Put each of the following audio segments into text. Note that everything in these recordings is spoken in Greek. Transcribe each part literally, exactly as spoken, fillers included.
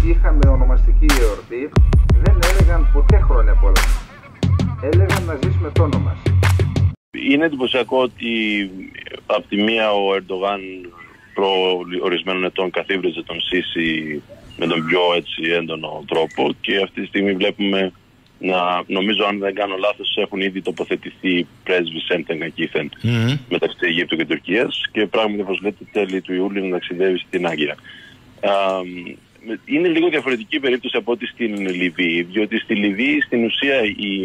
είχαμε ονομαστική εορτή, δεν έλεγαν ποτέ χρόνια πολλά. Έλεγαν να ζεις με το όνομα. Είναι εντυπωσιακό ότι από τη μία ο Ερντογάν προ ορισμένων ετών καθίβριζε τον Σίσι με τον πιο έτσι έντονο τρόπο και αυτή τη στιγμή βλέπουμε να, νομίζω αν δεν κάνω λάθος, έχουν ήδη τοποθετηθεί πρέσβεις ένθεν ακήθεν mm-hmm. μεταξύ Αιγύπτου και Τουρκίας και πράγματι, όπως λέτε, τέλη του Ιούλιου να ταξιδεύει στην Άγκυρα. Α, είναι λίγο διαφορετική περίπτωση από ό,τι στην Λιβύη, διότι στη Λιβύη στην ουσία η,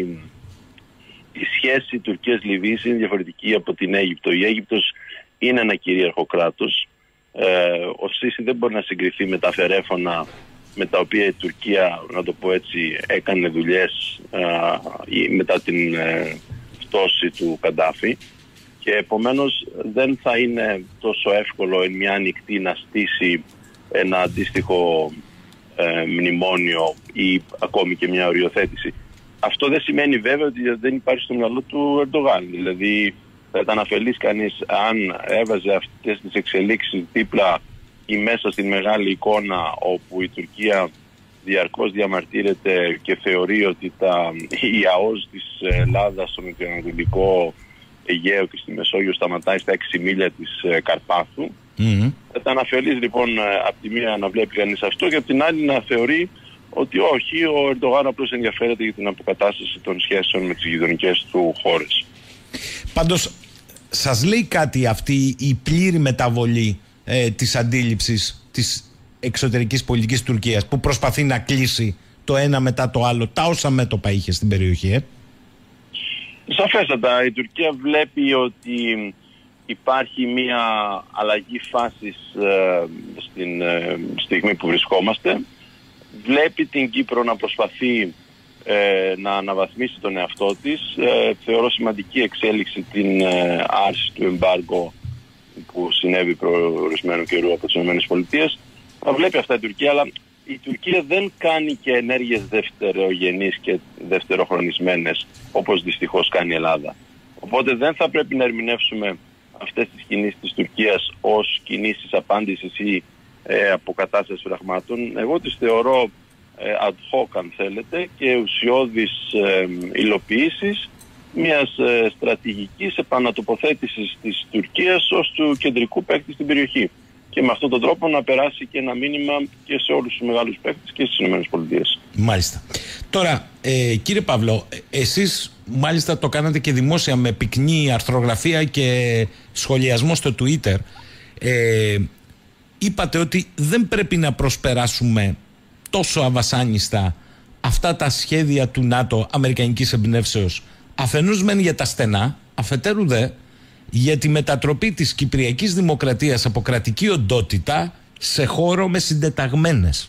η σχέση Τουρκίας-Λιβύης είναι διαφορετική από την Αίγυπτο. Η Αίγυπτος είναι ένα κυρίαρχο κράτος. Ε, ο Σίσι δεν μπορεί να συγκριθεί με τα φερέφωνα με τα οποία η Τουρκία, να το πω έτσι, έκανε δουλειές ε, μετά την ε, πτώση του Καντάφη και επομένως δεν θα είναι τόσο εύκολο εν μια νυχτή να στήσει ένα αντίστοιχο ε, μνημόνιο ή ακόμη και μια οριοθέτηση. Αυτό δεν σημαίνει βέβαια ότι δεν υπάρχει στο μυαλό του Ερντογάν. Δηλαδή θα ήταν αφελής κανείς αν έβαζε αυτές τις εξελίξεις δίπλα ή μέσα στην μεγάλη εικόνα όπου η Τουρκία διαρκώς διαμαρτύρεται και θεωρεί ότι τα, η ΑΟΣ της Ελλάδας στο νοτιοανατολικό Αιγαίο και στη Μεσόγειο σταματάει στα έξι μίλια της Καρπάθου. Mm-hmm. Θα ήταν αφελής λοιπόν από τη μία να βλέπει κανείς αυτό και από την άλλη να θεωρεί ότι όχι, ο Ερντογάν απλώς ενδιαφέρεται για την αποκατάσταση των σχέσεων με τις γειτονικές του χώρες. Πάντως, σας λέει κάτι αυτή η πλήρη μεταβολή ε, της αντίληψης της εξωτερικής πολιτικής Τουρκίας που προσπαθεί να κλείσει το ένα μετά το άλλο τα όσα μέτωπα είχε στην περιοχή? Ε? Σαφέστατα, η Τουρκία βλέπει ότι υπάρχει μια αλλαγή φάσης ε, στην ε, στιγμή που βρισκόμαστε. Βλέπει την Κύπρο να προσπαθεί ε, να αναβαθμίσει τον εαυτό της. Ε, θεωρώ σημαντική εξέλιξη την ε, άρση του εμπάργκο που συνέβη προορισμένου καιρού από τις ΗΠΑ. Θα βλέπει αυτά η Τουρκία, αλλά η Τουρκία δεν κάνει και ενέργειες δευτερογενείς και δευτεροχρονισμένες όπως δυστυχώς κάνει η Ελλάδα. Οπότε δεν θα πρέπει να ερμηνεύσουμε αυτές τις κινήσεις της Τουρκίας ως κινήσεις απάντησης ή ε, αποκατάστασης φραγμάτων. Εγώ τις θεωρώ ε, ad hoc αν θέλετε και ουσιώδεις ε, υλοποιήσεις μιας ε, στρατηγικής επανατοποθέτησης της Τουρκίας ως του κεντρικού παίκτη στην περιοχή. Και με αυτόν τον τρόπο να περάσει και ένα μήνυμα και σε όλους τους μεγάλους παίκτες και στις ΗΠΑ. Μάλιστα. Τώρα, ε, κύριε Παύλο, εσείς μάλιστα το κάνατε και δημόσια με πυκνή αρθρογραφία και σχολιασμό στο Twitter. Ε, είπατε ότι δεν πρέπει να προσπεράσουμε τόσο αβασάνιστα αυτά τα σχέδια του ΝΑΤΟ αμερικανικής εμπνεύσεως, αφενός μεν για τα στενά, αφετέρου δε για τη μετατροπή της Κυπριακής Δημοκρατίας από κρατική οντότητα σε χώρο με συντεταγμένες.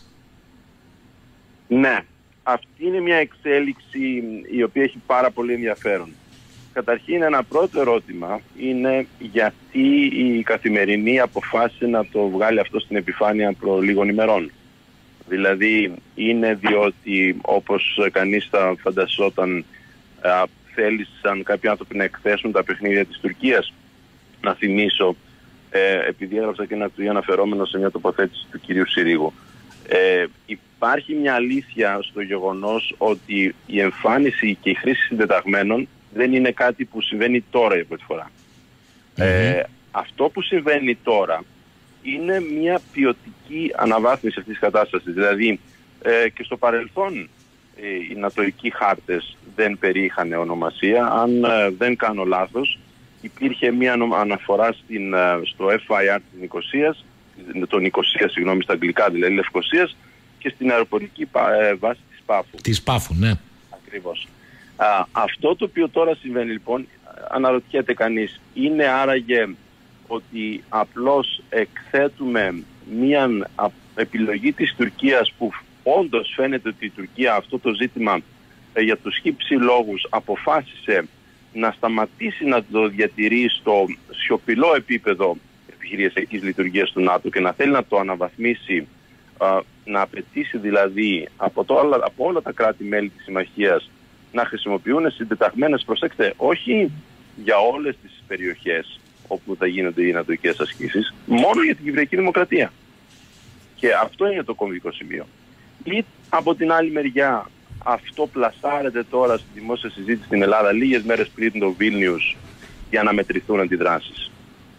Ναι, αυτή είναι μια εξέλιξη η οποία έχει πάρα πολύ ενδιαφέρον. Καταρχήν ένα πρώτο ερώτημα είναι γιατί η Καθημερινή αποφάσισε να το βγάλει αυτό στην επιφάνεια προ λίγων ημερών. Δηλαδή είναι διότι όπως κανείς θα φανταζόταν θέλησαν κάποιοι άνθρωποι να εκθέσουν τα παιχνίδια της Τουρκίας. Να θυμίσω, ε, επειδή έγραψα και ένα tweet αναφερόμενο σε μια τοποθέτηση του κυρίου Συρίγου. Ε, υπάρχει μια αλήθεια στο γεγονός ότι η εμφάνιση και η χρήση συντεταγμένων δεν είναι κάτι που συμβαίνει τώρα για πρώτη φορά. Mm-hmm. Ε, αυτό που συμβαίνει τώρα είναι μια ποιοτική αναβάθμιση αυτής της κατάστασης. Δηλαδή ε, και στο παρελθόν ε, οι νατοικοί χάρτες δεν περιείχαν ονομασία. Αν ε, δεν κάνω λάθος, υπήρχε μια αναφορά στην, στο εφ άι αρ της Νικοσίας, το Νικοσία, συγγνώμη, στα αγγλικά δηλαδή, Λευκοσίας, και στην αεροπορική βάση της Πάφου. Της Πάφου, ναι. Ακριβώς. Α, αυτό το οποίο τώρα συμβαίνει λοιπόν, αναρωτιέται κανείς, είναι άραγε ότι απλώς εκθέτουμε μια επιλογή της Τουρκίας που όντως φαίνεται ότι η Τουρκία αυτό το ζήτημα ε, για τους χύψη λόγους αποφάσισε να σταματήσει να το διατηρεί στο σιωπηλό επίπεδο επιχειρησιακής λειτουργίας του ΝΑΤΟ και να θέλει να το αναβαθμίσει, α, να απαιτήσει δηλαδή από, το, από όλα τα κράτη-μέλη της συμμαχίας να χρησιμοποιούν συντεταγμένες, προσέξτε, όχι για όλες τις περιοχές όπου θα γίνονται οι νατοικές ασκήσεις, μόνο για την Κυπριακή Δημοκρατία. Και αυτό είναι το κομβικό σημείο. ή από την άλλη μεριά αυτό πλασάρεται τώρα στη δημόσια συζήτηση στην Ελλάδα λίγες μέρες πριν το Βίλνιους για να μετρηθούν αντιδράσεις.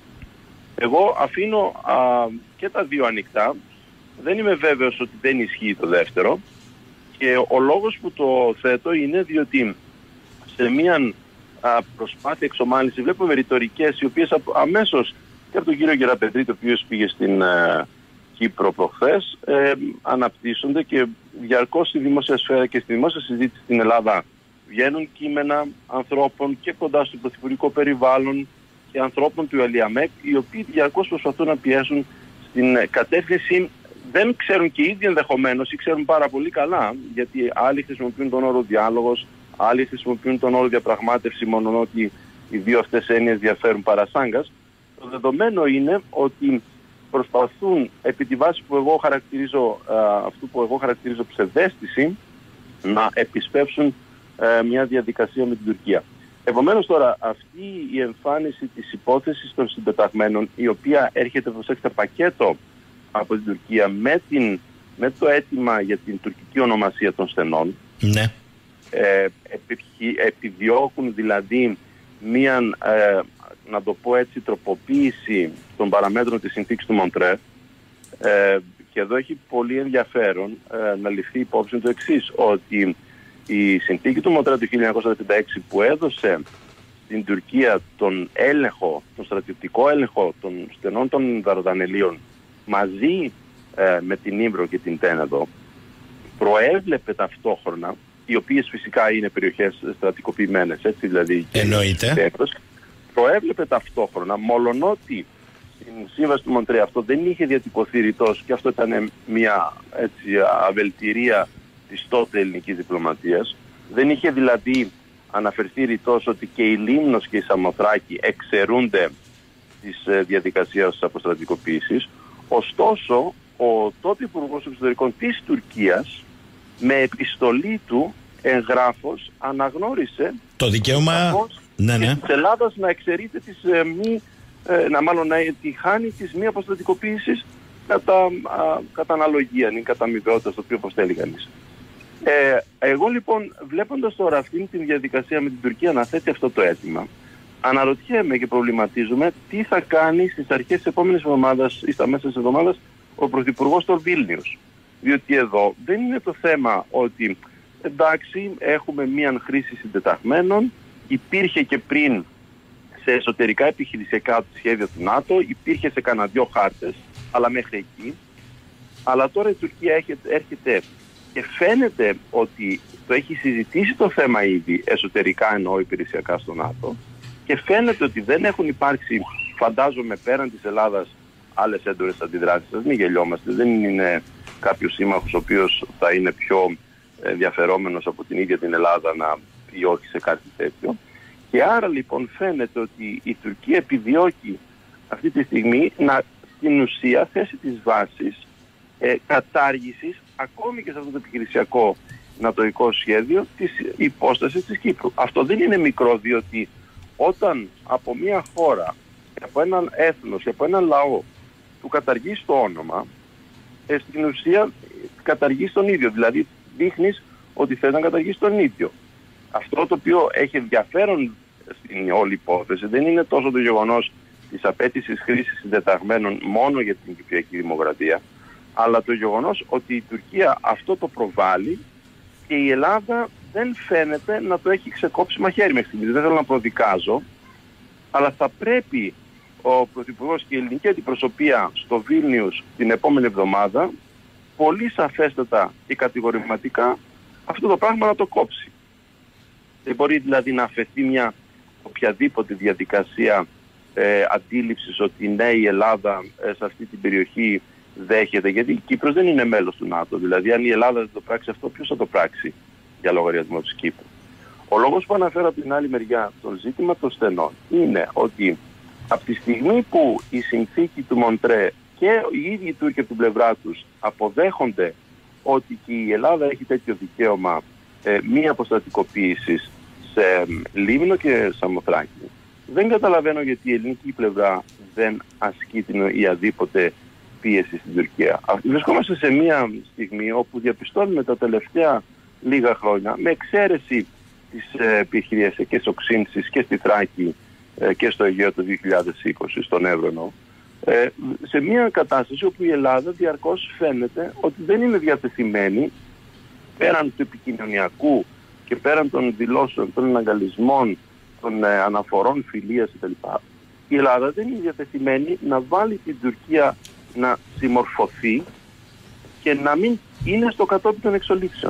Εγώ αφήνω α, και τα δύο ανοιχτά. Δεν είμαι βέβαιος ότι δεν ισχύει το δεύτερο και ο λόγος που το θέτω είναι διότι σε μια α, προσπάθεια εξομάλυνση βλέπουμε ρητορικές οι οποίες αμέσως και από τον κύριο Γεραπετρίτη, ο οποίος πήγε στην α, Κύπρο προχθές, ε, αναπτύσσονται και διαρκώς στη δημόσια σφαίρα και στη δημόσια συζήτηση στην Ελλάδα βγαίνουν κείμενα ανθρώπων και κοντά στο πρωθυπουργικό περιβάλλον και ανθρώπων του ΕΛΙΑΜΕΚ, οι οποίοι διαρκώς προσπαθούν να πιέσουν στην κατεύθυνση, δεν ξέρουν και οι ίδιοι ενδεχομένως ή ξέρουν πάρα πολύ καλά, γιατί άλλοι χρησιμοποιούν τον όρο διάλογος, άλλοι χρησιμοποιούν τον όρο διαπραγμάτευση, μόνο ότι οι δύο αυτές έννοιες διαφέρουν παρασάγκας. Το δεδομένο είναι ότι προσπαθούν επί τη βάση που εγώ χαρακτηρίζω, αυτού που εγώ χαρακτηρίζω ψευδαίσθηση, να επισπεύσουν μια διαδικασία με την Τουρκία. Επομένως τώρα αυτή η εμφάνιση της υπόθεσης των συντεταγμένων, η οποία έρχεται προσέξτε πακέτο από την Τουρκία με, την, με το αίτημα για την τουρκική ονομασία των στενών, ναι. ε, επι, επιδιώκουν δηλαδή μία, ε, να το πω έτσι, τροποποίηση των παραμέτρων της συνθήκης του Μοντρέ, ε, και εδώ έχει πολύ ενδιαφέρον ε, να ληφθεί υπόψη το εξής, ότι η συνθήκη του Μοντρέ του χίλια εννιακόσια εβδομήντα έξι που έδωσε στην Τουρκία τον έλεγχο, τον στρατιωτικό έλεγχο των στενών των Δαρδανελίων μαζί ε, με την Ήμβρο και την Τένεδο, προέβλεπε ταυτόχρονα, οι οποίες φυσικά είναι περιοχές στρατικοποιημένες, έτσι δηλαδή. Εννοείται. Προέβλεπε ταυτόχρονα, μολονότι στην σύμβαση του Μοντρέ αυτό δεν είχε διατυπωθεί ρητός και αυτό ήταν μια έτσι, αβελτηρία της τότε ελληνικής διπλωματίας. Δεν είχε δηλαδή αναφερθεί ρητός ότι και η Λίμνος και η Σαμοθράκη εξαιρούνται της ε, διαδικασίας της αποστρατικοποίησης. Ωστόσο, ο τότε Υπουργός Εξωτερικών της Τουρκίας με επιστολή του εγγράφος αναγνώρισε το δικαίωμα ναι, ναι. της Ελλάδας να εξαιρείται της ε, μη, ε, να μάλλον να τη χάνει της μη αποστρατικοποίησης κατά, α, κατά αναλογία ή κατά αμοιβαιότητα, στο οποίο όπως θέλει κανείς. Ε, εγώ λοιπόν βλέποντας τώρα αυτήν τη διαδικασία με την Τουρκία να θέτει αυτό το αίτημα, αναρωτιέμαι και προβληματίζομαι τι θα κάνει στις αρχές της επόμενης εβδομάδας ή στα μέσα της εβδομάδας ο Πρωθυπουργός στο Βίλνιους. Διότι εδώ δεν είναι το θέμα ότι εντάξει έχουμε μία χρήση συντεταγμένων, υπήρχε και πριν σε εσωτερικά επιχειρησιακά σχέδια του ΝΑΤΟ, υπήρχε σε κανένα δυο χάρτες, αλλά μέχρι εκεί. Αλλά τώρα η Τουρκία έρχεται, έρχεται και φαίνεται ότι το έχει συζητήσει το θέμα ήδη εσωτερικά, εννοώ υπηρεσιακά στο ΝΑΤΟ, και φαίνεται ότι δεν έχουν υπάρξει, φαντάζομαι πέραν της Ελλάδας, άλλες έντονες αντιδράσεις. Ας μην γελιόμαστε, δεν είναι κάποιος σύμμαχος ο οποίος θα είναι πιο ενδιαφερόμενος από την ίδια την Ελλάδα να πει όχι σε κάτι τέτοιο. Και άρα λοιπόν φαίνεται ότι η Τουρκία επιδιώκει αυτή τη στιγμή να στην ουσία θέσει τις βάσεις ε, κατάργησης ακόμη και σε αυτό το επιχειρησιακό νατοϊκό σχέδιο της υπόστασης της Κύπρου. Αυτό δεν είναι μικρό, διότι όταν από μια χώρα, από έναν έθνος και από έναν λαό του καταργείς το όνομα, ε, στην ουσία καταργείς τον ίδιο, δηλαδή δείχνεις ότι θες να καταργείς τον ίδιο. Αυτό το οποίο έχει ενδιαφέρον στην όλη υπόθεση δεν είναι τόσο το γεγονός της απέτησης χρήσης συντεταγμένων μόνο για την κυπριακή δημοκρατία, αλλά το γεγονός ότι η Τουρκία αυτό το προβάλλει και η Ελλάδα δεν φαίνεται να το έχει ξεκόψει μαχαίρι μέχρι στιγμής. Δεν θέλω να προδικάζω, αλλά θα πρέπει ο Πρωθυπουργός και η ελληνική αντιπροσωπεία στο Βίλνιους την επόμενη εβδομάδα πολύ σαφέστατα και κατηγορηματικά αυτό το πράγμα να το κόψει. Δεν μπορεί δηλαδή να αφαιθεί μια οποιαδήποτε διαδικασία ε, αντίληψης ότι ναι, η Ελλάδα ε, σε αυτή την περιοχή δέχεται, γιατί η Κύπρος δεν είναι μέλος του ΝΑΤΟ. Δηλαδή αν η Ελλάδα δεν το πράξει αυτό, ποιος θα το πράξει για λογαριασμό της Κύπρου. Ο λόγος που αναφέρω από την άλλη μεριά το ζήτημα των στενών είναι ότι από τη στιγμή που η συνθήκη του Μοντρέ και οι ίδιοι οι Τούρκοι από την πλευρά τους αποδέχονται ότι και η Ελλάδα έχει τέτοιο δικαίωμα ε, μη αποστατικοποίησης σε ε, Λίμνο και Σαμοθράκη, δεν καταλαβαίνω γιατί η ελληνική πλευρά δεν ασκεί την η αδίποτε πίεση στην Τουρκία. Βρισκόμαστε σε μια στιγμή όπου διαπιστώνουμε τα τελευταία λίγα χρόνια, με εξαίρεση τις επιχειρησιακές οξύνσεις και στη Θράκη και στο Αιγαίο το δύο χιλιάδες είκοσι, στον Εύρο, σε μια κατάσταση όπου η Ελλάδα διαρκώς φαίνεται ότι δεν είναι διατεθειμένη, πέραν του επικοινωνιακού και πέραν των δηλώσεων, των αναγκαλισμών, των αναφορών φιλίας κτλ. Η Ελλάδα δεν είναι διατεθειμένη να βάλει την Τουρκία να συμμορφωθεί και να μην είναι στο κατόπιν των εξολήξεων.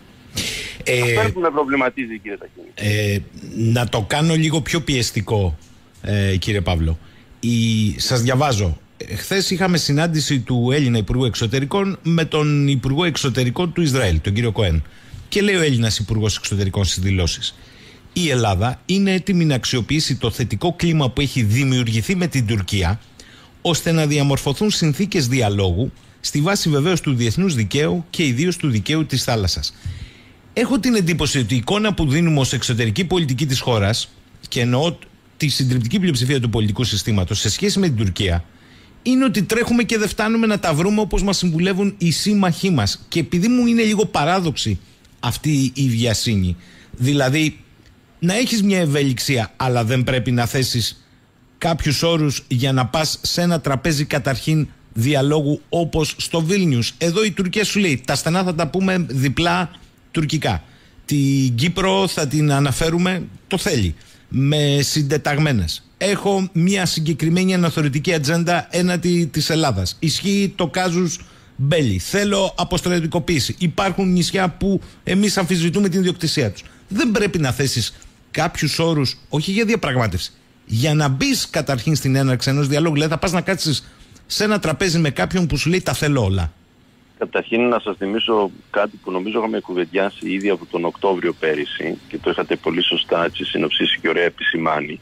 Ε, Αυτό που με προβληματίζει, κύριε Ταχίνη. Ε, να το κάνω λίγο πιο πιεστικό, ε, κύριε Παύλο. Η, σας διαβάζω. Χθες είχαμε συνάντηση του Έλληνα Υπουργού Εξωτερικών με τον Υπουργό Εξωτερικών του Ισραήλ, τον κύριο Κοέν. Και λέει ο Έλληνας Υπουργός Εξωτερικών στις δηλώσεις: η Ελλάδα είναι έτοιμη να αξιοποιήσει το θετικό κλίμα που έχει δημιουργηθεί με την Τουρκία, ώστε να διαμορφωθούν συνθήκες διαλόγου στη βάση βεβαίως του διεθνούς δικαίου και ιδίως του δικαίου της θάλασσας. Έχω την εντύπωση ότι η εικόνα που δίνουμε ως εξωτερική πολιτική της χώρας, και εννοώ τη συντριπτική πλειοψηφία του πολιτικού συστήματος σε σχέση με την Τουρκία, είναι ότι τρέχουμε και δεν φτάνουμε να τα βρούμε όπως μας συμβουλεύουν οι σύμμαχοί μας. Και επειδή μου είναι λίγο παράδοξη αυτή η βιασύνη, δηλαδή να έχεις μια ευελιξία, αλλά δεν πρέπει να θέσεις κάποιους όρους για να πας σε ένα τραπέζι καταρχήν διαλόγου όπως στο Βίλνιους. Εδώ η Τουρκία σου λέει: τα στενά θα τα πούμε διπλά τουρκικά. Την Κύπρο θα την αναφέρουμε, το θέλει, με συντεταγμένες. Έχω μια συγκεκριμένη αναθεωρητική ατζέντα έναντι της Ελλάδας. Ισχύει το κάζους μπέλι. Θέλω αποστρατικοποίηση. Υπάρχουν νησιά που εμείς αμφισβητούμε την ιδιοκτησία τους. Δεν πρέπει να θέσεις κάποιους όρους, όχι για διαπραγμάτευση, για να μπεις καταρχήν στην έναρξη ενός διαλόγου. Δηλαδή θα πας να κάτσεις σε ένα τραπέζι με κάποιον που σου λέει: τα θέλω όλα. Καταρχήν να σας θυμίσω κάτι που νομίζω είχαμε κουβεντιάσει ήδη από τον Οκτώβριο πέρυσι και το είχατε πολύ σωστά έτσι συνοψίσει και ωραία επισημάνει,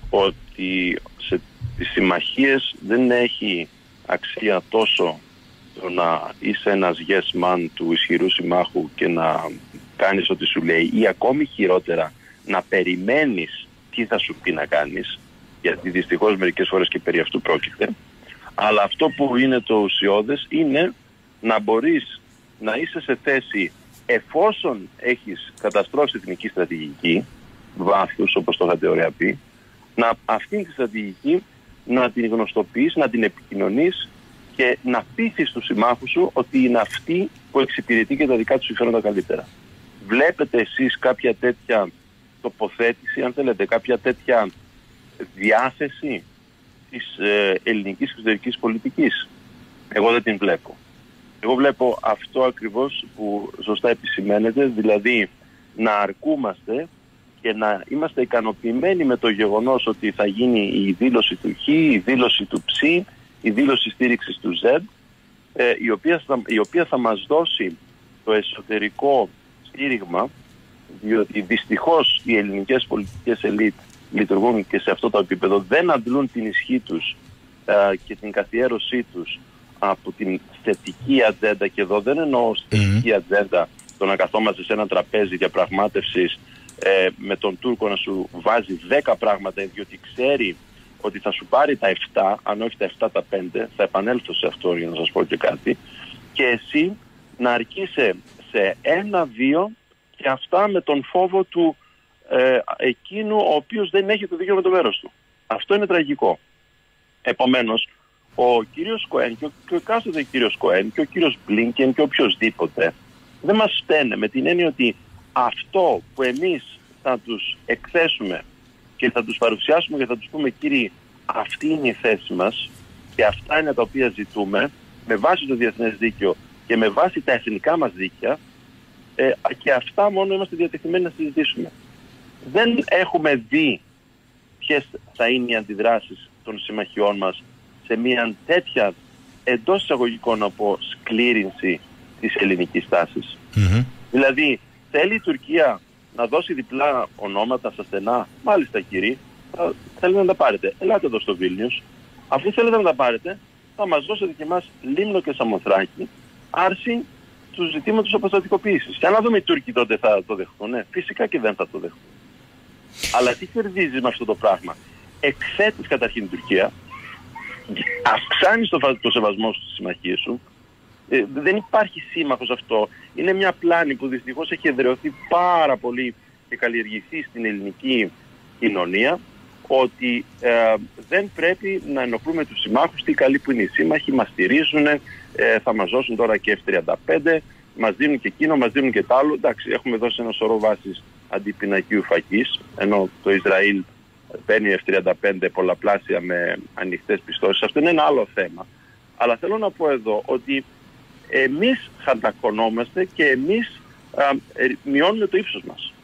ότι σε τις συμμαχίες δεν έχει αξία τόσο το να είσαι ένας yes man του ισχυρού συμμάχου και να κάνεις ό,τι σου λέει, ή ακόμη χειρότερα να περιμένεις τι θα σου πει να κάνεις, γιατί δυστυχώς μερικές φορές και περί αυτού πρόκειται. Αλλά αυτό που είναι το ουσιώδες είναι να μπορείς να είσαι σε θέση, εφόσον έχεις καταστρώσει εθνική στρατηγική βάθους, όπως το είχατε ωραία πει, να αυτήν τη στρατηγική να την γνωστοποιείς, να την επικοινωνείς και να πείθεις τους συμμάχους σου ότι είναι αυτή που εξυπηρετεί και τα δικά τους συμφέροντα καλύτερα. Βλέπετε εσείς κάποια τέτοια τοποθέτηση, αν θέλετε, κάποια τέτοια διάθεση της ε, ελληνικής εξωτερικής πολιτικής? Εγώ δεν την βλέπω. Εγώ βλέπω αυτό ακριβώς που σωστά επισημαίνεται, δηλαδή να αρκούμαστε και να είμαστε ικανοποιημένοι με το γεγονός ότι θα γίνει η δήλωση του Χ, η δήλωση του Ψ, η δήλωση στήριξης του Ζ, ε, η, οποία θα, η οποία θα μας δώσει το εσωτερικό στήριγμα, διότι δυστυχώς οι ελληνικές πολιτικές ελίτ λειτουργούν και σε αυτό το επίπεδο, δεν αντλούν την ισχύ τους ε, και την καθιέρωσή τους από την θετική ατζέντα, και εδώ δεν εννοώ θετική mm. ατζέντα το να καθόμαστε σε ένα τραπέζι διαπραγμάτευσης ε, με τον Τούρκο να σου βάζει δέκα πράγματα, διότι ξέρει ότι θα σου πάρει τα επτά, αν όχι τα επτά τα πέντε, θα επανέλθω σε αυτό για να σας πω και κάτι, και εσύ να αρκείσαι σε ένα-δύο και αυτά με τον φόβο του ε, εκείνου ο οποίος δεν έχει το δίκαιο με το μέρος του. Αυτό είναι τραγικό. Επομένως, ο κύριος Κοέν και ο, και ο κάστοτε κύριος Κοέν και ο κύριος Μπλίνκεν και οποιοσδήποτε δεν μας φταίνε, με την έννοια ότι αυτό που εμείς θα τους εκθέσουμε και θα τους παρουσιάσουμε και θα τους πούμε: κύριοι, αυτή είναι η θέση μας και αυτά είναι τα οποία ζητούμε με βάση το διεθνές δίκαιο και με βάση τα εθνικά μας δίκαια, ε, και αυτά μόνο είμαστε διατεθειμένοι να συζητήσουμε. Δεν έχουμε δει ποιες θα είναι οι αντιδράσεις των συμμαχιών μας σε μια τέτοια, εντός εισαγωγικών από, σκλήρινση της ελληνικής τάσης. Mm-hmm. Δηλαδή, θέλει η Τουρκία να δώσει διπλά ονόματα στα στενά? Μάλιστα, κύριοι, θέλετε να τα πάρετε. Ελάτε εδώ στο Βίλνιους. Αφού θέλετε να τα πάρετε, θα μας δώσετε και εμάς Λίμνο και Σαμοθράκη, άρση του ζητήματος αποστρατικοποίησης. Και να δούμε οι Τούρκοι τότε θα το δεχτούν. Ναι, φυσικά και δεν θα το δεχτούν. Αλλά τι κερδίζεις με αυτό το πράγμα? Εκθέτεις καταρχήν την Τουρκία, αυξάνεις το, το σεβασμό σου στις συμμαχίες σου. Ε, δεν υπάρχει σύμμαχος αυτό. Είναι μια πλάνη που δυστυχώς έχει εδραιωθεί πάρα πολύ και καλλιεργηθεί στην ελληνική κοινωνία, ότι ε, δεν πρέπει να ενοχλούμε τους συμμάχους, τι καλοί που είναι οι σύμμαχοι, μας στηρίζουν, ε, θα μας δώσουν τώρα και εφ τριάντα πέντε, μας δίνουν και εκείνο, μας δίνουν και τ' άλλο. Εντάξει, έχουμε δώσει ένα σωρό βάσεις αντιπινακίου φακής, ενώ το Ισραήλ παίρνει εφ τριάντα πέντε πολλαπλάσια με ανοιχτές πιστώσεις. Αυτό είναι ένα άλλο θέμα. Αλλά θέλω να πω εδώ ότι εμείς χαντακωνόμαστε και εμείς α, ε, μειώνουμε το ύψος μας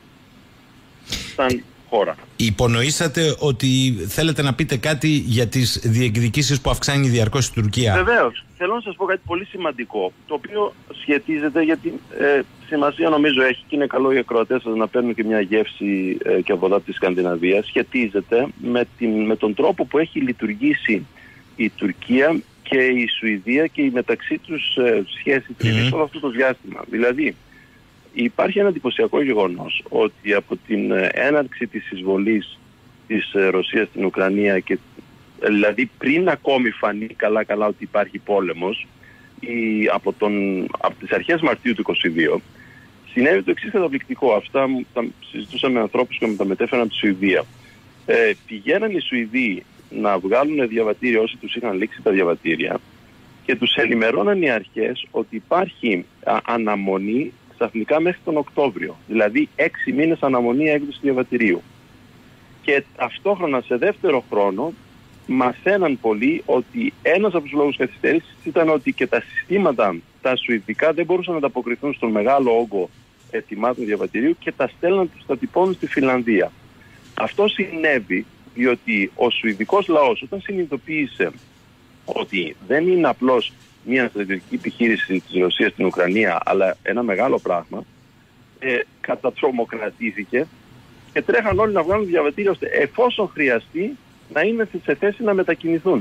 σαν χώρα. Υπονοήσατε ότι θέλετε να πείτε κάτι για τις διεκδικήσεις που αυξάνει διαρκώς η Τουρκία. Βεβαίως. Θέλω να σας πω κάτι πολύ σημαντικό, το οποίο σχετίζεται, γιατί ε, σημασία νομίζω έχει και είναι καλό οι ακροατές σας να παίρνουν και μια γεύση ε, και από εδώ από τη Σκανδιναβία, σχετίζεται με, την, με τον τρόπο που έχει λειτουργήσει η Τουρκία και η Σουηδία και η μεταξύ τους ε, σχέση τριβής mm. όλο αυτό το διάστημα. Δηλαδή, υπάρχει ένα εντυπωσιακό γεγονός ότι από την έναρξη της εισβολής της Ρωσίας στην Ουκρανία, και δηλαδή πριν ακόμη φανεί καλά καλά ότι υπάρχει πόλεμος, ή από, τον, από τις αρχές Μαρτίου του είκοσι δύο, συνέβη το εξής καταπληκτικό. Αυτά τα συζητούσαμε με ανθρώπους και με τα μετέφεραν από τη Σουηδία. Ε, πηγαίναν οι Σουηδοί να βγάλουν διαβατήρια όσοι τους είχαν λήξει τα διαβατήρια και τους ενημερώναν οι αρχές ότι υπάρχει α, αναμονή ξαφνικά μέχρι τον Οκτώβριο. Δηλαδή έξι μήνες αναμονή έκδοση διαβατηρίου. Και ταυτόχρονα σε δεύτερο χρόνο μαθαίναν πολλοί ότι ένας από τους λόγους καθυστέρησης ήταν ότι και τα συστήματα τα σουηδικά δεν μπορούσαν να ανταποκριθούν στον μεγάλο όγκο ετοιμάτων διαβατηρίου και τα στέλναν τους τα τυπώνουν στη Φινλανδία. Αυτό συνέβη διότι ο σουηδικός λαός, όταν συνειδητοποίησε ότι δεν είναι απλώς μια στρατιωτική επιχείρηση της Ρωσίας στην Ουκρανία, αλλά ένα μεγάλο πράγμα, ε, κατατρομοκρατήθηκε και τρέχαν όλοι να βγάλουν διαβατήρια ώστε εφόσον χρειαστεί να είναι σε θέση να μετακινηθούν.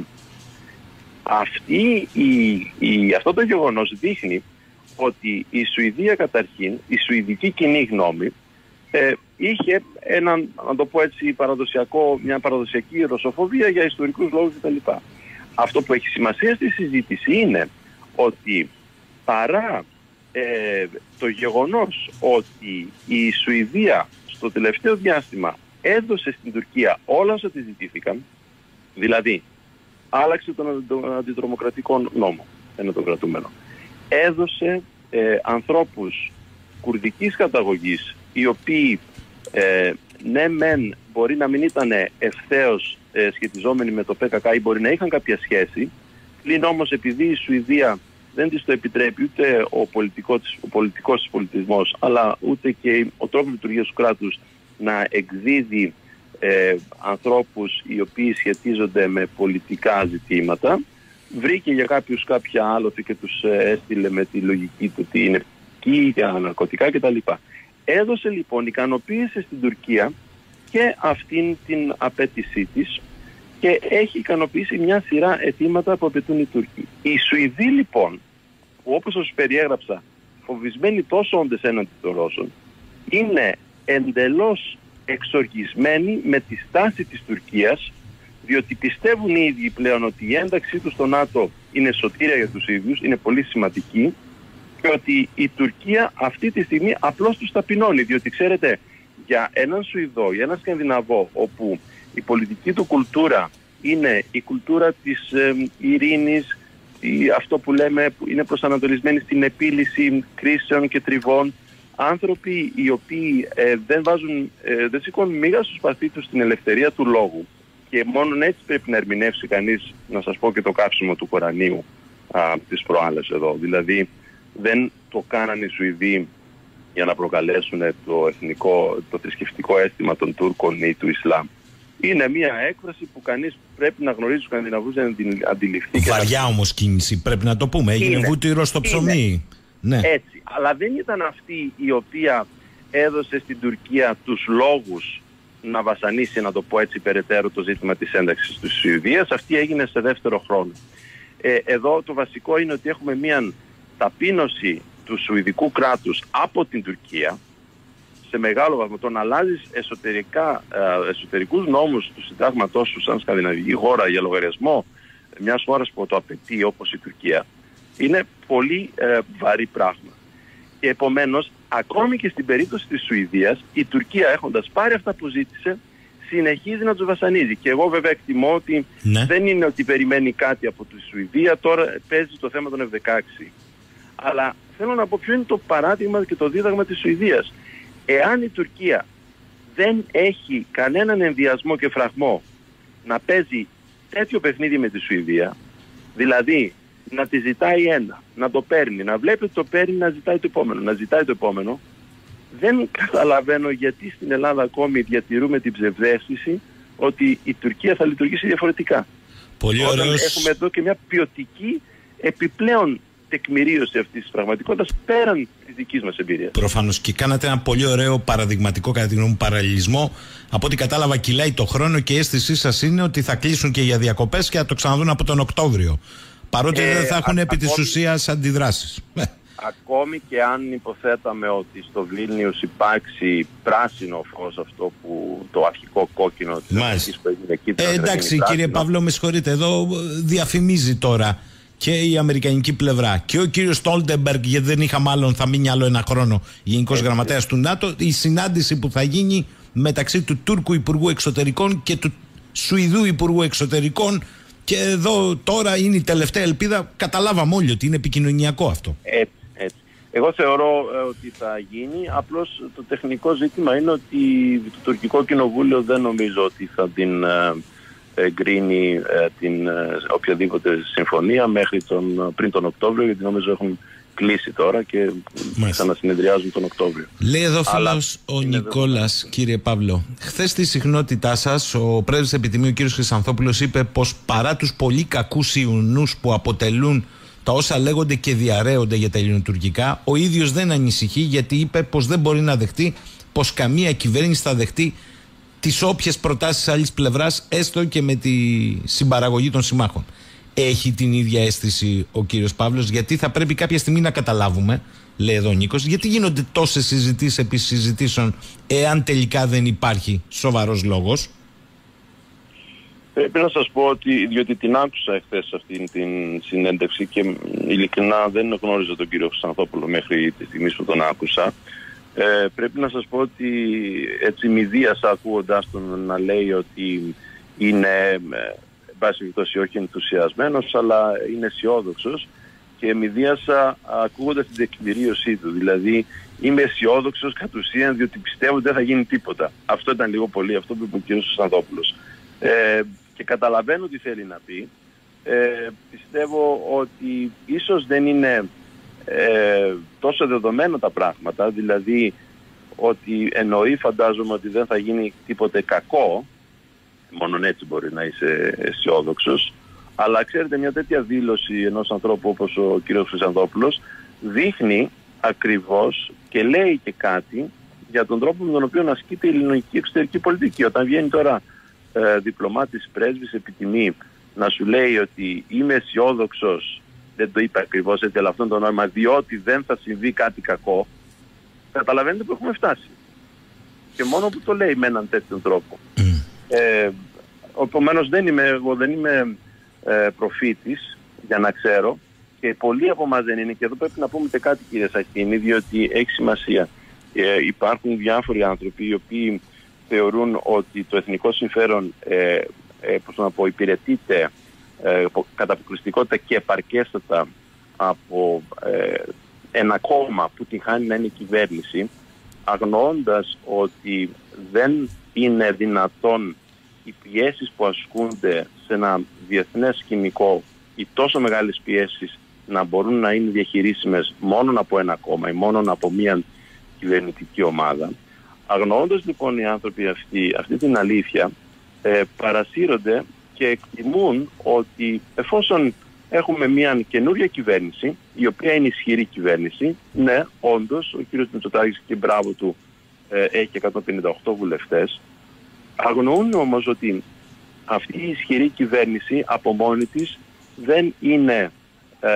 Αυτή η, η, αυτό το γεγονός δείχνει ότι η Σουηδία καταρχήν, η σουηδική κοινή γνώμη, ε, είχε έναν, να το πω έτσι, παραδοσιακό, μια παραδοσιακή ρωσοφοβία για ιστορικούς λόγους κτλ. Αυτό που έχει σημασία στη συζήτηση είναι ότι παρά ε, το γεγονός ότι η Σουηδία στο τελευταίο διάστημα έδωσε στην Τουρκία όλα όσα τη ζητήθηκαν, δηλαδή άλλαξε τον, τον αντιτρομοκρατικό νόμο, ένα τον κρατούμενο, έδωσε ε, ανθρώπους κουρδικής καταγωγής, οι οποίοι ε, ναι μεν μπορεί να μην ήταν ευθέως ε, σχετιζόμενοι με το ΠΚΚ ή μπορεί να είχαν κάποια σχέση, πλην όμως επειδή η Σουηδία δεν της το επιτρέπει ούτε ο πολιτικός, ο πολιτικός της πολιτισμός, αλλά ούτε και ο τρόπος λειτουργίας του κράτους να εκδίδει ε, ανθρώπους οι οποίοι σχετίζονται με πολιτικά ζητήματα, βρήκε για κάποιους κάποια άλοθη και τους έστειλε με τη λογική του ότι είναι εκεί για ναρκωτικά κτλ. Έδωσε λοιπόν, ικανοποίησε στην Τουρκία και αυτήν την απέτησή της και έχει ικανοποιήσει μια σειρά αιτήματα που απαιτούν οι Τούρκοι. Οι Σουηδοί λοιπόν, που όπως σας περιέγραψα, φοβισμένοι τόσο όντες έναντι των Ρώσων, είναι εντελώς εξοργισμένοι με τη στάση της Τουρκίας, διότι πιστεύουν οι ίδιοι πλέον ότι η ένταξή τους στο ΝΑΤΟ είναι σωτήρια για τους ίδιους, είναι πολύ σημαντική, και ότι η Τουρκία αυτή τη στιγμή απλώς τους ταπεινώνει, διότι ξέρετε, για έναν Σουηδό, για έναν Σκανδιναβό, όπου η πολιτική του κουλτούρα είναι η κουλτούρα της ε, ειρήνης, η, αυτό που λέμε που είναι προσανατολισμένη στην επίλυση κρίσεων και τριβών, άνθρωποι οι οποίοι ε, δεν βάζουν, ε, δεν σηκώνουν μίγα στο σπαθί τους στην ελευθερία του λόγου, και μόνο έτσι πρέπει να ερμηνεύσει κανείς, να σας πω και το κάψιμο του Κορανίου α, τις προάλλες εδώ. Δηλαδή δεν το κάνανε οι Σουηδοί για να προκαλέσουν το εθνικό, το θρησκευτικό αίσθημα των Τούρκων ή του Ισλάμ. Είναι μια έκφραση που κανείς πρέπει να γνωρίζει τους Σκανδιναβούς για να την αντιληφθεί. Βαριά να... όμως κίνηση, πρέπει να το πούμε. Έγινε είναι. Βούτυρο στο ψωμί. Ναι. Έτσι. Αλλά δεν ήταν αυτή η οποία έδωσε στην Τουρκία τους λόγους να βασανίσει, να το πω έτσι, περαιτέρω το ζήτημα της ένταξης της Σουηδίας. Αυτή έγινε σε δεύτερο χρόνο. Ε, εδώ το βασικό είναι ότι έχουμε μια ταπείνωση του σουηδικού κράτους από την Τουρκία σε μεγάλο βαθμό. Το να αλλάζεις εσωτερικά, εσωτερικούς νόμους του συντάγματός σου σαν σκανδιναβική χώρα για λογαριασμό μιας χώρας που το απαιτεί όπως η Τουρκία είναι πολύ ε, βαρύ πράγμα. Και επομένως, ακόμη και στην περίπτωση της Σουηδίας, η Τουρκία έχοντας πάρει αυτά που ζήτησε, συνεχίζει να τους βασανίζει. Και εγώ βέβαια εκτιμώ ότι ναι. δεν είναι ότι περιμένει κάτι από τη Σουηδία, τώρα παίζει το θέμα των εφ δεκαέξι. Αλλά θέλω να πω ποιο είναι το παράδειγμα και το δίδαγμα της Σουηδίας. Εάν η Τουρκία δεν έχει κανέναν ενδιασμό και φραγμό να παίζει τέτοιο παιχνίδι με τη Σουηδία, δηλαδή να τη ζητάει ένα, να το παίρνει, να βλέπει ότι το παίρνει, να ζητάει το επόμενο, να ζητάει το επόμενο, δεν καταλαβαίνω γιατί στην Ελλάδα ακόμη διατηρούμε την ψευδαίσθηση ότι η Τουρκία θα λειτουργήσει διαφορετικά. Πολύ Όταν ωραίος... έχουμε εδώ και μια ποιοτική επιπλέον τεκμηρίωση αυτής της πραγματικότητας πέραν της δικής μας εμπειρίας. Προφανώς, και κάνατε ένα πολύ ωραίο παραδειγματικό, κατά τη γνώμη μου, παραλληλισμό. Από ό,τι κατάλαβα, κυλάει το χρόνο και η αίσθησή σας είναι ότι θα κλείσουν και για διακοπές και θα το ξαναδούν από τον Οκτώβριο. Παρότι ε, δεν θα έχουν α, επί της ουσίας αντιδράσεις. Ακόμη και αν υποθέταμε ότι στο Βίλνιους υπάρξει πράσινο φως, αυτό που το αρχικό κόκκινο της Αμερικής που έγινε εκεί. Ε, εντάξει κύριε Παύλο, με συγχωρείτε, εδώ διαφημίζει τώρα και η αμερικανική πλευρά και ο κύριος Στόλτεμπεργκ, γιατί δεν είχα μάλλον, θα μείνει άλλο ένα χρόνο γενικός γραμματέας του ΝΑΤΟ, η συνάντηση που θα γίνει μεταξύ του Τούρκου Υπουργού Εξωτερικών και του Σουηδού Υπουργού Εξωτερικών. Και εδώ τώρα είναι η τελευταία ελπίδα. Καταλάβαμε όλοι ότι είναι επικοινωνιακό αυτό. Έτσι, έτσι. Εγώ θεωρώ ε, ότι θα γίνει. Απλώς το τεχνικό ζήτημα είναι ότι το τουρκικό κοινοβούλιο δεν νομίζω ότι θα την ε, εγκρίνει ε, την, ε, οποιαδήποτε συμφωνία μέχρι τον, πριν τον Οκτώβριο, γιατί νομίζω έχουν κλείσει τώρα και ξανασυνεδριάζουν τον Οκτώβριο. Λέει εδώ φίλος ο Νικόλας, δε... κύριε Παύλο, χθες στη συχνότητά σας ο πρέσβης επιτιμίου, ο κύριος Χρυσανθόπουλος, είπε πως παρά τους πολύ κακούς ιουνούς που αποτελούν τα όσα λέγονται και διαρρέονται για τα ελληνοτουρκικά, ο ίδιος δεν ανησυχεί, γιατί είπε πως δεν μπορεί να δεχτεί πως καμία κυβέρνηση θα δεχτεί τις όποιες προτάσεις άλλης πλευράς, έστω και με τη συμπαραγωγή των συμμάχων. Έχει την ίδια αίσθηση ο κύριος Παύλος? Γιατί θα πρέπει κάποια στιγμή να καταλάβουμε, λέει εδώ ο Νίκος, γιατί γίνονται τόσες συζητήσεις επί συζητήσεων εάν τελικά δεν υπάρχει σοβαρός λόγος? Πρέπει να σας πω ότι, διότι την άκουσα εχθές αυτή την συνέντευξη και ειλικρινά δεν γνώριζα τον κύριο Χρυσανθόπουλο μέχρι τη στιγμή που τον άκουσα, ε, πρέπει να σας πω ότι έτσι μηδίασα ακούγοντας τον να λέει ότι είναι... πάση περιπτώσει όχι ενθουσιασμένος, αλλά είναι αισιόδοξος, και μηδίασα ακούγοντας την τεκμηρίωσή του. Δηλαδή είμαι αισιόδοξος κατ' ουσίαν, διότι πιστεύω ότι δεν θα γίνει τίποτα. Αυτό ήταν λίγο πολύ αυτό που είπε ο κ. Χρυσανθόπουλος. Ε, και καταλαβαίνω τι θέλει να πει. Ε, πιστεύω ότι ίσως δεν είναι ε, τόσο δεδομένα τα πράγματα, δηλαδή ότι εννοεί, φαντάζομαι, ότι δεν θα γίνει τίποτε κακό. Μόνον έτσι μπορεί να είσαι αισιόδοξος. Αλλά ξέρετε, μια τέτοια δήλωση ενός ανθρώπου όπως ο κ. Χρυσανθόπουλος δείχνει ακριβώς και λέει και κάτι για τον τρόπο με τον οποίο ασκείται η ελληνική εξωτερική πολιτική. Όταν βγαίνει τώρα ε, διπλωμάτης, πρέσβης επιτιμή, να σου λέει ότι είμαι αισιόδοξος, δεν το είπε ακριβώς έτσι, αλλά αυτό είναι το νόημα, διότι δεν θα συμβεί κάτι κακό, καταλαβαίνετε που έχουμε φτάσει. Και μόνο που το λέει με έναν τέτοιον τρόπο. Ε, Επομένως δεν είμαι, εγώ δεν είμαι ε, προφήτης για να ξέρω, και πολλοί από εμάς δεν είναι, και εδώ πρέπει να πούμε και κάτι, κύριε Σαχίνη, διότι έχει σημασία. Ε, υπάρχουν διάφοροι άνθρωποι οι οποίοι θεωρούν ότι το εθνικό συμφέρον ε, ε, πώς να πω, υπηρετείται ε, κατά αποκλειστικότητα και επαρκέστατα από ε, ένα κόμμα που την χάνει να είναι κυβέρνηση, αγνοώντας ότι δεν είναι δυνατόν οι πιέσεις που ασκούνται σε ένα διεθνές σκηνικό, οι τόσο μεγάλες πιέσεις, να μπορούν να είναι διαχειρίσιμες μόνο από ένα κόμμα ή μόνο από μια κυβερνητική ομάδα. Αγνοώντας λοιπόν οι άνθρωποι αυτοί αυτή την αλήθεια, ε, παρασύρονται και εκτιμούν ότι εφόσον έχουμε μια καινούργια κυβέρνηση, η οποία είναι ισχυρή κυβέρνηση, ναι, όντως, ο κ. Μητσοτάκης, και μπράβο του, ε, έχει εκατόν πενήντα οκτώ βουλευτές, αγνοούν όμως ότι αυτή η ισχυρή κυβέρνηση από μόνη της δεν είναι ε,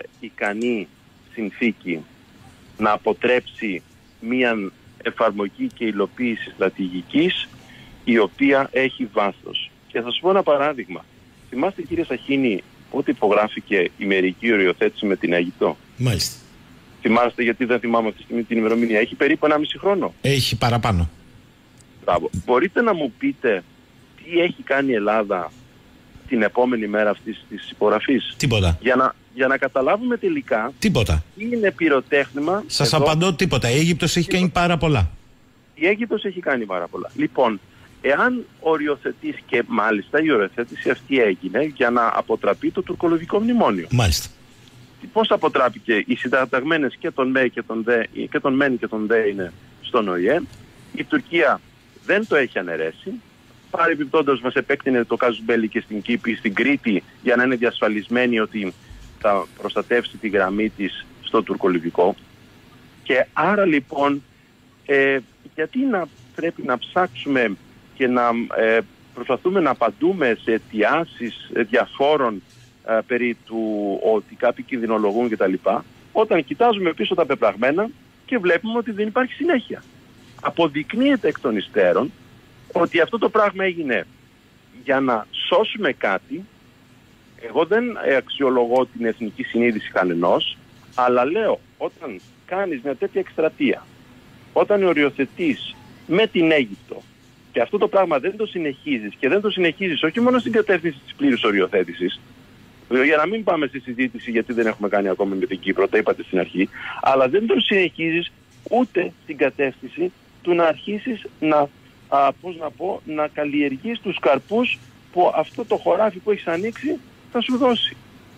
ικανή συνθήκη να αποτρέψει μία εφαρμογή και υλοποίηση στρατηγικής η οποία έχει βάθος. Και θα σας πω ένα παράδειγμα. θυμάστε κύριε Σαχίνη πότε υπογράφηκε η μερική οριοθέτηση με την Αίγυπτο? Μάλιστα. Θυμάστε, γιατί δεν θυμάμαι αυτή τη στιγμή την ημερομηνία? Έχει περίπου ενάμιση χρόνο. Έχει παραπάνω. Μπράβο. Μπορείτε να μου πείτε τι έχει κάνει η Ελλάδα την επόμενη μέρα αυτής της υπογραφής? Τίποτα. Για να, για να καταλάβουμε τελικά Τίποτα. τι είναι πυροτέχνημα. Σας εδώ. απαντώ τίποτα. Η Αίγυπτος έχει κάνει πάρα πολλά. Η Αίγυπτος έχει κάνει πάρα πολλά. Λοιπόν, εάν οριοθετήσει, και μάλιστα η οριοθέτηση αυτή έγινε για να αποτραπεί το τουρκολογικό μνημόνιο. Μάλιστα. Πώς αποτράπηκε? Οι συνταγμένες και τον ΜΕ και τον ΔΕ, και τον ΜΕΝ και τον ΔΕ είναι στον ΟΗΕ. Η Τουρκία δεν το έχει αναιρέσει. Παρεμπιπτόντως μας επέκτηνε το κάζους μπέλι και στην Κύπη, στην Κρήτη, για να είναι διασφαλισμένη ότι θα προστατεύσει τη γραμμή της στο τουρκολιβικό. Και άρα λοιπόν, ε, γιατί να πρέπει να ψάξουμε και να ε, προσπαθούμε να απαντούμε σε αιτιάσεις διαφόρων ε, περί του ότι κάποιοι κινδυνολογούν κτλ., όταν κοιτάζουμε πίσω τα πεπραγμένα και βλέπουμε ότι δεν υπάρχει συνέχεια. Αποδεικνύεται εκ των υστέρων ότι αυτό το πράγμα έγινε για να σώσουμε κάτι. Εγώ δεν αξιολογώ την εθνική συνείδηση κανενός, αλλά λέω, όταν κάνεις μια τέτοια εκστρατεία, όταν οριοθετείς με την Αίγυπτο και αυτό το πράγμα δεν το συνεχίζεις, και δεν το συνεχίζεις όχι μόνο στην κατεύθυνση της πλήρους οριοθέτησης, για να μην πάμε στη συζήτηση γιατί δεν έχουμε κάνει ακόμη με την Κύπρο, τα είπατε στην αρχή, αλλά δεν το συνεχίζεις ούτε στην κατεύθυνση του να αρχίσεις να, α, πώς να πω, να καλλιεργείς τους καρπούς που αυτό το χωράφι που έχεις ανοίξει θα σου δώσει.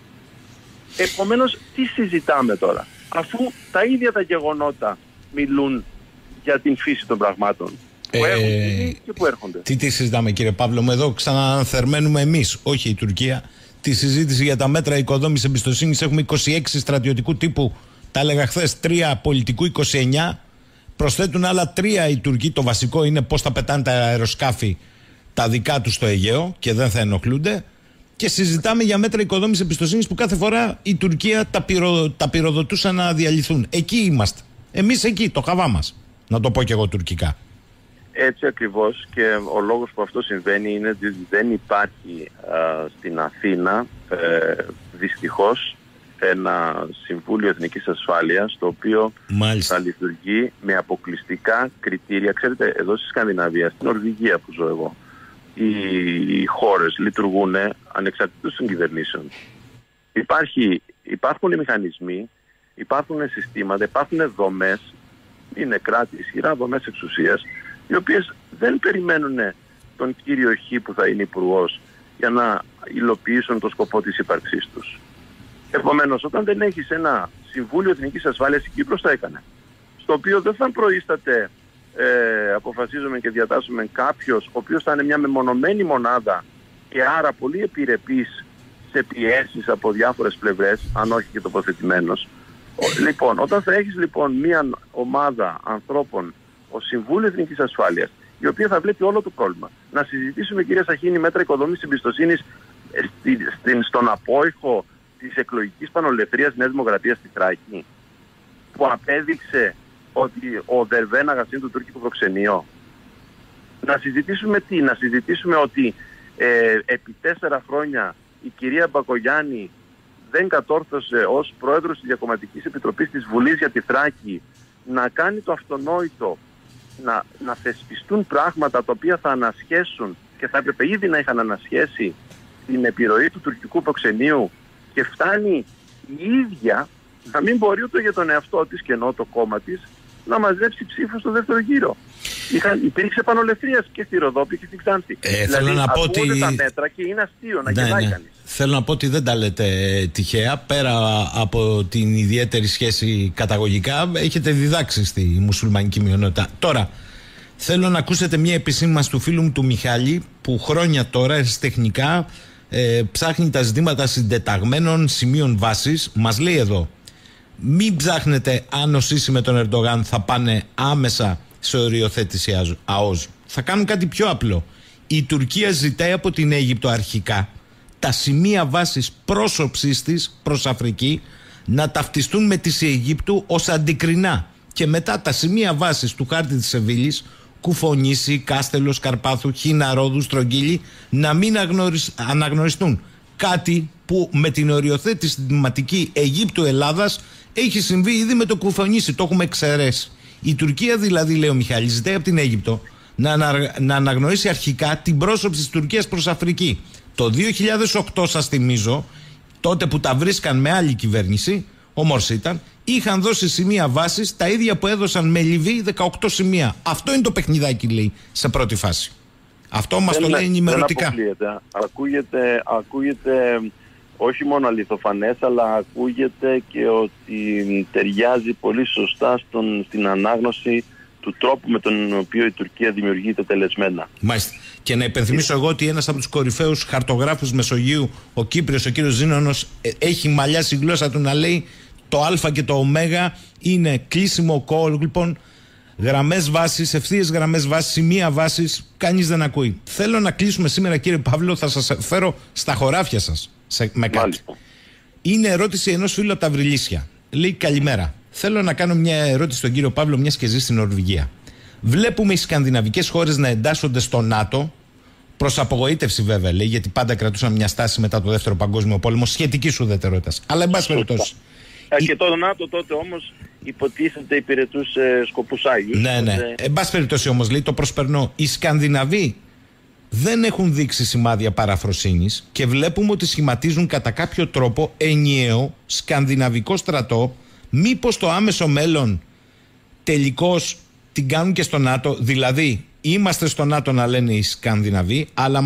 Επομένως, τι συζητάμε τώρα, αφού τα ίδια τα γεγονότα μιλούν για την φύση των πραγμάτων που έχουν ε, και που έρχονται. Τι, τι συζητάμε κύριε Παύλο μου? Εδώ ξαναθερμαίνουμε εμείς, όχι η Τουρκία, τη συζήτηση για τα μέτρα οικοδόμησης εμπιστοσύνης. Έχουμε είκοσι έξι στρατιωτικού τύπου, τα έλεγα χθες, τρία πολιτικού, είκοσι εννιά. Προσθέτουν άλλα τρία οι Τουρκοί. Το βασικό είναι πώς θα πετάνε τα αεροσκάφη τα δικά τους στο Αιγαίο και δεν θα ενοχλούνται. Και συζητάμε για μέτρα οικοδόμησης εμπιστοσύνης που κάθε φορά η Τουρκία τα, πυρο, τα πυροδοτούσαν να διαλυθούν. Εκεί είμαστε. Εμείς εκεί, το χαβά μας. Να το πω και εγώ τουρκικά. Έτσι ακριβώς, και ο λόγος που αυτό συμβαίνει είναι ότι δεν υπάρχει α, στην Αθήνα ε, δυστυχώς ένα Συμβούλιο Εθνικής Ασφάλειας το οποίο Μάλιστα. θα λειτουργεί με αποκλειστικά κριτήρια. Ξέρετε, εδώ στη Σκανδιναβία, στην Νορβηγία που ζω εγώ, οι χώρες λειτουργούν ανεξαρτήτως των κυβερνήσεων. Υπάρχει, υπάρχουν οι μηχανισμοί, υπάρχουν συστήματα, υπάρχουν δομές, είναι κράτη, ισχυρά δομές εξουσίας, οι οποίες δεν περιμένουν τον κύριο Χ που θα είναι υπουργός για να υλοποιήσουν το σκοπό της ύπαρξής τους. Επομένως, όταν δεν έχεις ένα Συμβούλιο Εθνικής Ασφάλειας, η Κύπρος τα έκανε, στο οποίο δεν θα προείσταται, ε, αποφασίζουμε και διατάσσουμε κάποιος ο οποίος θα είναι μια μεμονωμένη μονάδα και άρα πολύ επιρρεπής σε πιέσεις από διάφορες πλευρές, αν όχι και τοποθετημένος. Λοιπόν, όταν θα έχεις λοιπόν μια ομάδα ανθρώπων, ο Συμβούλιο Εθνικής Ασφάλειας, η οποία θα βλέπει όλο το πρόβλημα. Να συζητήσουμε, κυρία Σαχίνη, μέτρα οικοδόμησης εμπιστοσύνης στη, στην, στον απόϊχο της εκλογικής πανολευθερίας Νέας Δημοκρατίας στη Θράκη, που απέδειξε ότι ο Δερβέναγας είναι το τουρκικό προξενείο. Να συζητήσουμε τι, να συζητήσουμε ότι ε, επί τέσσερα χρόνια η κυρία Μπακογιάννη δεν κατόρθωσε ως πρόεδρος της Διακομματικής Επιτροπής της Βουλής για τη Θράκη να κάνει το αυτονόητο, να, να θεσπιστούν πράγματα τα οποία θα ανασχέσουν και θα έπρεπε ήδη να είχαν ανασχέσει την επιρροή του τουρκικού προξενείου, και φτάνει η ίδια να μην μπορεί ούτε για τον εαυτό της και ενώ το κόμμα της να μαζέψει ψήφους στο δεύτερο γύρο. Είχαν, υπήρξε πανολευθερία και στη Ροδόπη και στη Ξάνθη. Ε, δηλαδή θέλω να πω ότι... τα μέτρα και είναι αστείο να ναι, γελάει ναι. κανείς. Θέλω να πω ότι δεν τα λέτε τυχαία. Πέρα από την ιδιαίτερη σχέση καταγωγικά, έχετε διδάξει στη μουσουλμανική μειονότητα. Τώρα, θέλω να ακούσετε μια επισήμανση του φίλου μου του Μιχάλη, που χρόνια τώρα αριστεχνικά ε, ψάχνει τα ζητήματα συντεταγμένων σημείων βάσης. Μας λέει εδώ, μην ψάχνετε αν ο Σίση με τον Ερντογάν θα πάνε άμεσα σε οριοθέτηση ΑΟΣ. Θα κάνουν κάτι πιο απλό. Η Τουρκία ζητάει από την Αίγυπτο αρχικά τα σημεία βάσης πρόσωψής της προς Αφρική να ταυτιστούν με τις Αιγύπτου ως αντικρινά, και μετά τα σημεία βάσης του χάρτη της Σεβίλης Κουφονήσι, Κάστελος, Καρπάθου, Χίνα, Ρόδου, Στρογγύλη, να μην αναγνωριστούν. Κάτι που με την οριοθέτηση συντηματική Αιγύπτου-Ελλάδας έχει συμβεί ήδη με το Κουφονήσι. Το έχουμε εξαιρέσει. Η Τουρκία δηλαδή, λέει ο Μιχάλης, ζητάει από την Αίγυπτο να, ανα, να αναγνωρίσει αρχικά την πρόσωψη της Τουρκίας προς Αφρική. Το δύο χιλιάδες οκτώ, σας θυμίζω, τότε που τα βρίσκαν με άλλη κυβέρνηση, ο Μόρση ήταν, είχαν δώσει σημεία βάσης τα ίδια που έδωσαν με Λιβύη, δεκαοκτώ σημεία. Αυτό είναι το παιχνιδάκι, λέει, σε πρώτη φάση. Αυτό μας το λέει ενημερωτικά. Δεν αποκλείεται. Ακούγεται, ακούγεται όχι μόνο αληθοφανές, αλλά ακούγεται και ότι ταιριάζει πολύ σωστά στον, στην ανάγνωση του τρόπου με τον οποίο η Τουρκία δημιουργεί τα τελεσμένα. Μάλιστα. Και να υπενθυμίσω εγώ ότι ένας από τους κορυφαίους χαρτογράφους Μεσογείου, ο Κύπριος, ο κύριος Ζήνωνος, έχει μαλλιάσει η γλώσσα του να λέει το Α και το Ω είναι κλείσιμο κόλπων, γραμμές βάσης, ευθείες γραμμές βάσης, σημεία βάσης, κανείς δεν ακούει. Θέλω να κλείσουμε σήμερα, κύριε Παύλο, θα σας φέρω στα χωράφια σας σε, με κάτι. Μάλιστα. Είναι ερώτηση ενός φίλου από τα Βρυλίσια. Λέει καλημέρα. Θέλω να κάνω μια ερώτηση στον κύριο Παύλο, μιας και ζει στην Νορβηγία. Βλέπουμε οι σκανδιναβικές χώρες να εντάσσονται στο ΝΑΤΟ, προς απογοήτευση βέβαια, λέει, γιατί πάντα κρατούσαν μια στάση μετά το Δεύτερο Παγκόσμιο Πόλεμο σχετικής ουδετερότητας. Αλλά εν πάση περιπτώσει. Και το ΝΑΤΟ τότε όμως υποτίθεται υπηρετούσε σκοπούς άγιους. Ναι, ναι. Τότε... Εν πάση περιπτώσει όμως, λέει, το προσπερνώ. Οι Σκανδιναβοί δεν έχουν δείξει σημάδια παραφροσύνης και βλέπουμε ότι σχηματίζουν κατά κάποιο τρόπο ενιαίο σκανδιναβικό στρατό. Μήπως το άμεσο μέλλον τελικώς την κάνουν και στο ΝΑΤΟ, δηλαδή είμαστε στο ΝΑΤΟ να λένε οι Σκανδιναβοί, αλλά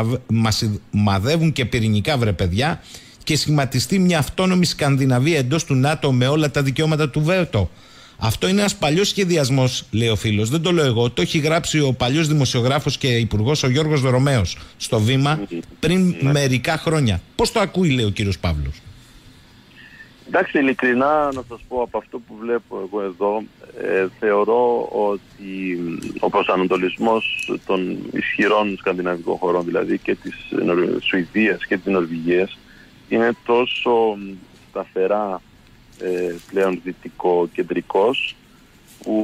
μας μαδεύουν και πυρηνικά, βρε παιδιά, και σχηματιστεί μια αυτόνομη Σκανδιναβία εντός του ΝΑΤΟ με όλα τα δικαιώματα του βέτο. Αυτό είναι ένας παλιός σχεδιασμός, λέει ο φίλος. Δεν το λέω εγώ. Το έχει γράψει ο παλιός δημοσιογράφος και υπουργός ο Γιώργος Δρομέος στο Βήμα πριν μερικά χρόνια. Πώς το ακούει, λέει ο κύριος Παύλος? Εντάξει, ειλικρινά να σας πω, από αυτό που βλέπω εγώ εδώ, ε, θεωρώ ότι ο προσανατολισμός των ισχυρών σκανδιναβικών χωρών, δηλαδή και της Σουηδίας και της Νορβηγίας, είναι τόσο σταθερά ε, πλέον δυτικοκεντρικός, που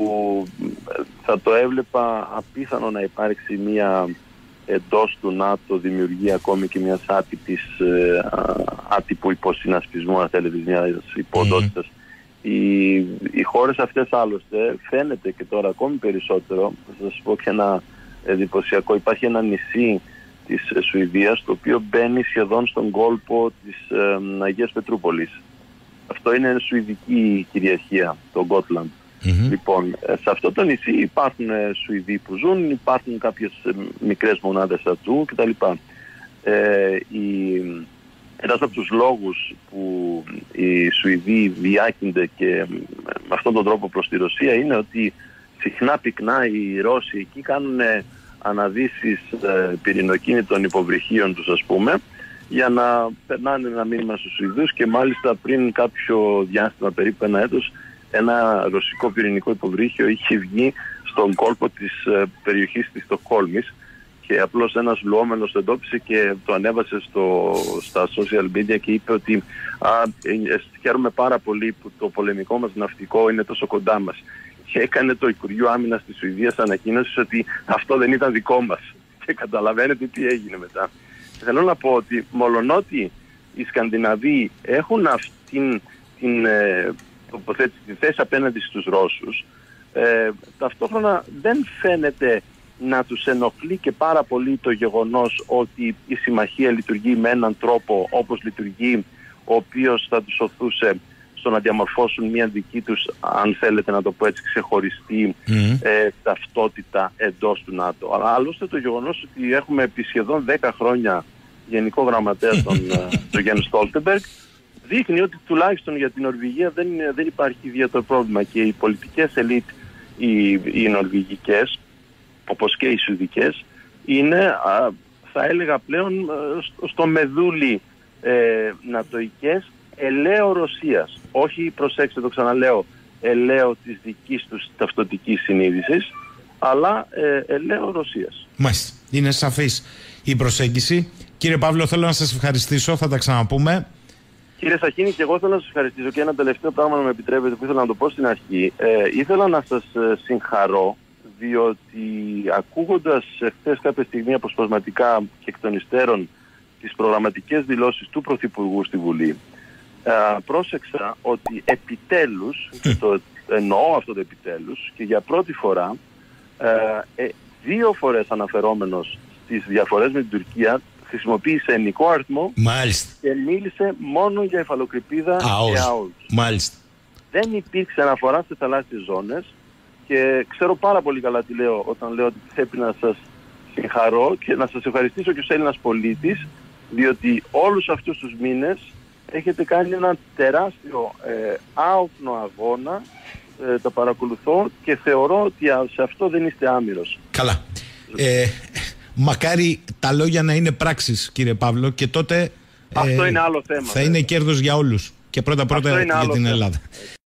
θα το έβλεπα απίθανο να υπάρξει μια εντός του ΝΑΤΟ δημιουργία ακόμη και μιας άτυπης, ε, άτυπου υποσυνασπισμού, αν θέλετε, μιας υποδότητας. Mm. Οι, οι χώρες αυτές άλλωστε φαίνεται και τώρα ακόμη περισσότερο, θα σας πω και ένα εντυπωσιακό, υπάρχει ένα νησί της Σουηδίας το οποίο μπαίνει σχεδόν στον κόλπο της ε, Αγίας Πετρούπολης. Αυτό είναι σουηδική κυριαρχία, το Γκότλαντ. Mm-hmm. Λοιπόν, σε αυτό το νησί υπάρχουν Σουηδοί που ζουν, υπάρχουν κάποιες μικρές μονάδες ατού κτλ. Ε, η, ένας από τους λόγους που οι Σουηδοί διάκυνται και με αυτόν τον τρόπο προς τη Ρωσία είναι ότι συχνά πυκνά οι Ρώσοι εκεί κάνουν αναδύσεις ε, πυρηνοκίνητων υποβρυχίων τους, ας πούμε, για να περνάνε ένα μήνυμα στους Σουηδούς, και μάλιστα πριν κάποιο διάστημα, περίπου ένα έτος, ένα ρωσικό πυρηνικό υποβρύχιο είχε βγει στον κόλπο της ε, περιοχής της Στοκχόλμης, και απλώς ένας λουόμενος το εντόπισε και το ανέβασε στο, στα social media και είπε ότι α, ε, χαίρομαι πάρα πολύ που το πολεμικό μας ναυτικό είναι τόσο κοντά μας. Και έκανε το Υπουργείο Άμυνας της Σουηδίας ανακοίνωση ότι αυτό δεν ήταν δικό μας. Και καταλαβαίνετε τι έγινε μετά. Θέλω να πω ότι μολονότι οι Σκανδιναβοί έχουν αυτήν την ε, τοποθέτηση, τη θέση απέναντι στους Ρώσους, ε, ταυτόχρονα δεν φαίνεται να τους ενοχλεί και πάρα πολύ το γεγονός ότι η συμμαχία λειτουργεί με έναν τρόπο όπως λειτουργεί, ο οποίος θα τους οθούσε στο να διαμορφώσουν μια δική τους, αν θέλετε να το πω έτσι, ξεχωριστή mm. ε, ταυτότητα εντός του ΝΑΤΟ. Αλλά άλλωστε το γεγονός ότι έχουμε επί σχεδόν δέκα χρόνια γενικό γραμματέα τον, τον Γιάννη Στόλτεμπεργκ δείχνει ότι τουλάχιστον για την Νορβηγία δεν, δεν υπάρχει ιδιαίτερο πρόβλημα, και οι πολιτικές ελίτ, οι, οι νορβηγικές όπως και οι σουηδικές, είναι, α, θα έλεγα πλέον, στο, στο μεδούλι ε, νατοικές ελαίο Ρωσίας. Όχι, προσέξτε, το ξαναλέω, ελαίο της δικής τους ταυτοτικής συνείδησης, αλλά ε, ελαίο Ρωσίας. Μάλιστα. Είναι σαφής η προσέγγιση. Κύριε Παύλο, θέλω να σας ευχαριστήσω, θα τα ξαναπούμε. Κύριε Σαχίνη, και εγώ θέλω να σας ευχαριστήσω, και ένα τελευταίο πράγμα να με επιτρέπετε που ήθελα να το πω στην αρχή. Ε, ήθελα να σας συγχαρώ, διότι ακούγοντας χθες κάποια στιγμή αποσπασματικά και εκ των υστέρων τις προγραμματικές δηλώσεις του Πρωθυπουργού στη Βουλή, α, πρόσεξα ότι επιτέλους, και το εννοώ αυτό το επιτέλους, και για πρώτη φορά ε, ε, δύο φορές αναφερόμενος στις διαφορές με την Τουρκία χρησιμοποίησε ενικό αριθμό. Μάλιστα. Και μίλησε μόνο για υφαλοκρηπίδα και άολους. Μάλιστα. Δεν υπήρξε αναφορά στις θαλάσσιες ζώνες και ξέρω πάρα πολύ καλά τι λέω όταν λέω ότι πρέπει να σας συγχαρώ και να σας ευχαριστήσω και ως Έλληνας πολίτης, διότι όλους αυτούς τους μήνες έχετε κάνει ένα τεράστιο ε, άοπνο αγώνα, ε, το παρακολουθώ και θεωρώ ότι σε αυτό δεν είστε άμυρος. Καλά. Ε, μακάρι τα λόγια να είναι πράξεις, κύριε Παύλο, και τότε αυτό ε, είναι άλλο θέμα. Θα βέβαια. Είναι κέρδος για όλους και πρώτα πρώτα για την θέμα. Ελλάδα.